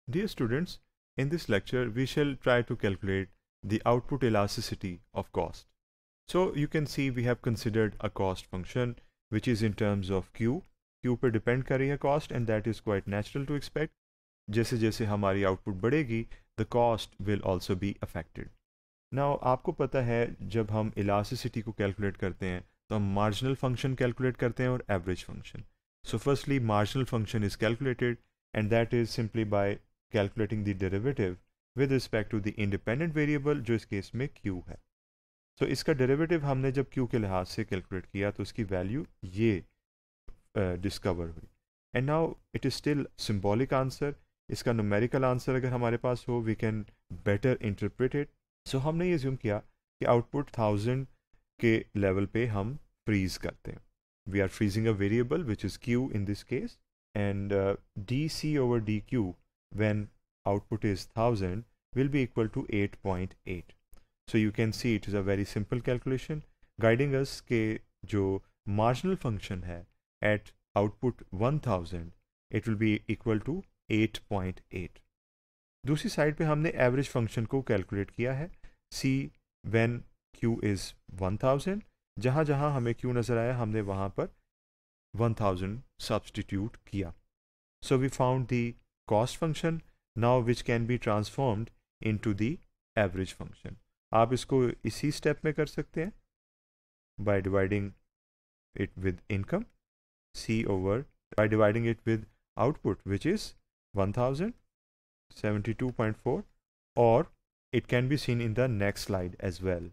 Dear students, in this lecture we shall try to calculate the output elasticity of cost. So you can see we have considered a cost function which is in terms of Q. Q पे depend कर रही है cost and that is quite natural to expect. जैसे जैसे हमारी output बढ़ेगी the cost will also be affected. Now आपको पता है जब हम elasticity को calculate करते हैं तो हम marginal function calculate करते हैं और average function. So firstly marginal function is calculated and that is simply by calculating the derivative with respect to the independent variable जो इस केस में q है. So इसका डेरिवेटिव हमने जब q के लिहाज से कैलकुलेट किया तो उसकी वैल्यू ये डिस्कवर हुई. And now it is still symbolic answer. इसका न्यूमेरिकल आंसर अगर हमारे पास हो we can better interpret it. So हमने ये ज्यूम किया कि आउटपुट 1000 के लेवल पे हम फ्रीज करते हैं. We are freezing a variable which is q in this case and dc over dq when output is 1000 will be equal to 8.8. So you can see it is a very simple calculation guiding us के जो marginal function है at output 1000 it will be equal to 8.8. दूसरी side पे हमने average function को calculate किया है c when q is 1000. जहाँ जहाँ हमें q नज़र आया हमने वहाँ पर 1000 सब्सटीट्यूट किया. So we found the cost function now which can be transformed into the average function. आप इसको इसी स्टेप में कर सकते हैं by dividing it with income c over by dividing it with output which is 1072.4 or it can be seen in the next slide as well.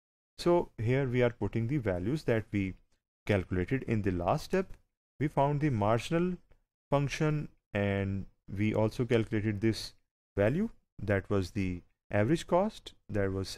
So here we are putting the values that we calculated in the last step. We found the marginal function and we also calculated this value that was the average cost that was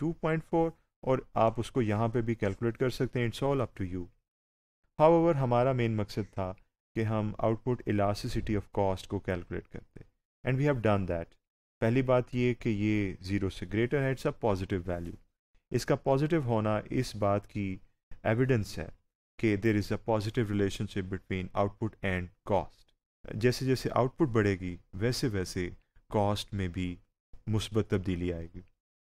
72.4 और आप उसको यहाँ पे भी calculate कर सकते हैं. It's all up to you. However हमारा मेन मकसद था कि हम आउटपुट इलास्टिसिटी ऑफ कॉस्ट को कैलकुलेट करते and we have done that. पहली बात ये कि ये 0 से ग्रेटर है. It's a positive value. इसका पॉजिटिव होना इस बात की एविडेंस है कि there is a positive relationship between output and cost. जैसे जैसे आउटपुट बढ़ेगी वैसे वैसे कॉस्ट में भी मुस्बत तब्दीली आएगी.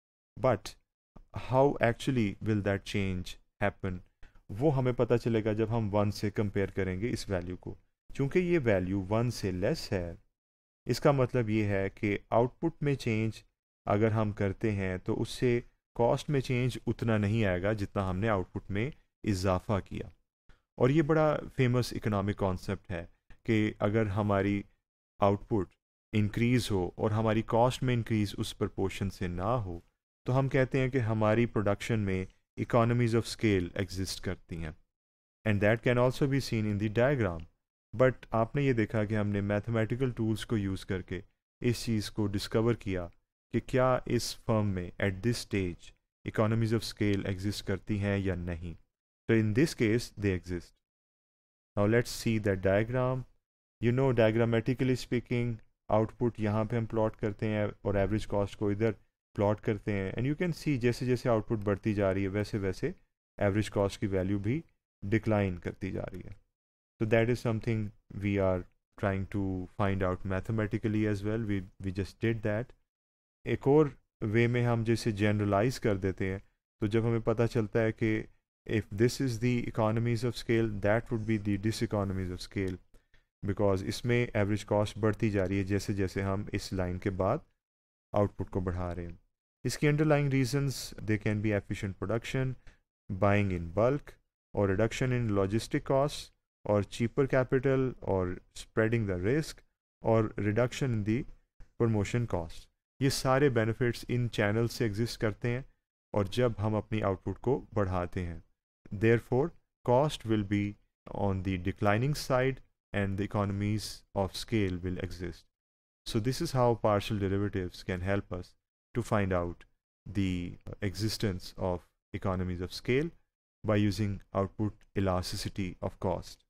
But how actually will that change happen वो हमें पता चलेगा जब हम 1 से कंपेयर करेंगे इस वैल्यू को. चूँकि ये वैल्यू 1 से लेस है इसका मतलब ये है कि आउटपुट में चेंज अगर हम करते हैं तो उससे कॉस्ट में चेंज उतना नहीं आएगा जितना हमने आउटपुट में इजाफा किया. और ये बड़ा फेमस इकोनॉमिक कॉन्सेप्ट है कि अगर हमारी आउटपुट इंक्रीज़ हो और हमारी कॉस्ट में इंक्रीज़ उस प्रपोर्शन से ना हो तो हम कहते हैं कि हमारी प्रोडक्शन में इकोनॉमीज़ ऑफ स्केल एग्जिस्ट करती हैं. And that can also be seen in the diagram. But आपने ये देखा कि हमने मैथमेटिकल टूल्स को यूज़ करके इस चीज़ को डिस्कवर किया कि क्या इस फर्म में at this stage economies of scale exist करती हैं या नहीं. तो in this case they exist. Now let's see that diagram. You know diagrammatically speaking output यहाँ पे हम प्लॉट करते हैं और एवरेज कॉस्ट को इधर प्लॉट करते हैं एंड यू कैन सी जैसे जैसे आउटपुट बढ़ती जा रही है वैसे वैसे एवरेज कॉस्ट की वैल्यू भी डिक्लाइन करती जा रही है. So that is something we are trying to find out mathematically as well. We just did that. एक और वे में हम जैसे जनरलाइज कर देते हैं तो जब हमें पता चलता है कि if this is the economies of scale that would be the diseconomies of scale because इसमें एवरेज कॉस्ट बढ़ती जा रही है जैसे जैसे हम इस लाइन के बाद आउटपुट को बढ़ा रहे हैं. इसकी underlying reasons they can be efficient production, buying in bulk और रिडक्शन इन लॉजिस्टिक कॉस्ट और cheaper capital or spreading the risk और reduction in the promotion cost. ये सारे benefits इन channels से exist करते हैं और जब हम अपनी output को बढ़ाते हैं. Therefore, cost will be on the declining side and the economies of scale will exist. So this is how partial derivatives can help us to find out the existence of economies of scale by using output elasticity of cost.